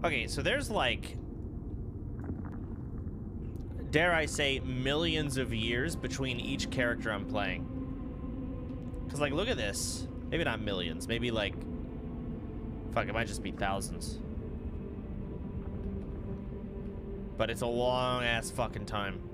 Okay, so there's like, dare I say, millions of years between each character I'm playing. Because, like, look at this. Maybe not millions. Maybe, like, fuck, it might just be thousands. But it's a long-ass fucking time.